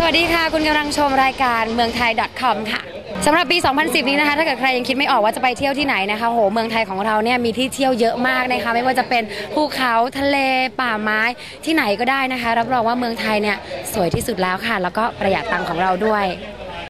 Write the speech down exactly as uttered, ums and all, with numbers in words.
วัสดีค่ะคุณกำลังชมรายการเมืองไทย .com ค่ะสำหรับปี สองพันสิบ นี้นะคะถ้าเกิดใครยังคิดไม่ออกว่าจะไปเที่ยวที่ไหนนะคะโหเมืองไทยของเราเนี่ยมีที่เที่ยวเยอะมากนะคะไม่ว่าจะเป็นภูเขาทะเลป่าไม้ที่ไหนก็ได้นะคะรับรองว่าเมืองไทยเนี่ยสวยที่สุดแล้วค่ะแล้วก็ประหยัดตังค์ของเราด้วย